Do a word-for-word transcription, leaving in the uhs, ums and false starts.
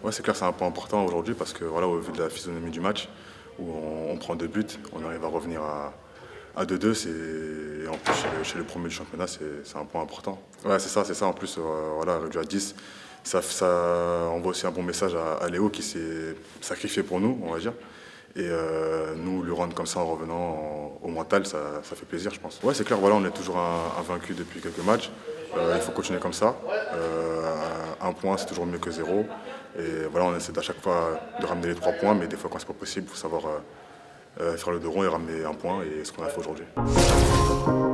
Ouais, c'est clair, c'est un point important aujourd'hui parce que voilà, au vu de la physionomie du match, où on, on prend deux buts, on arrive à revenir à, à deux deux, c'est en plus chez le, chez le premier du championnat, c'est un point important. Ouais, c'est ça, c'est ça. En plus, euh, voilà, réduit à dix, ça, ça envoie aussi un bon message à, à Léo qui s'est sacrifié pour nous, on va dire. Et euh, nous, lui rendre comme ça en revenant en, au mental, ça, ça fait plaisir, je pense. Ouais, c'est clair, voilà, on est toujours invaincu depuis quelques matchs. Euh, il faut continuer comme ça. Euh, un point, c'est toujours mieux que zéro. Et voilà, on essaie à chaque fois de ramener les trois points, mais des fois, quand c'est pas possible, il faut savoir euh, euh, faire le dos rond et ramener un point, et ce qu'on a fait aujourd'hui.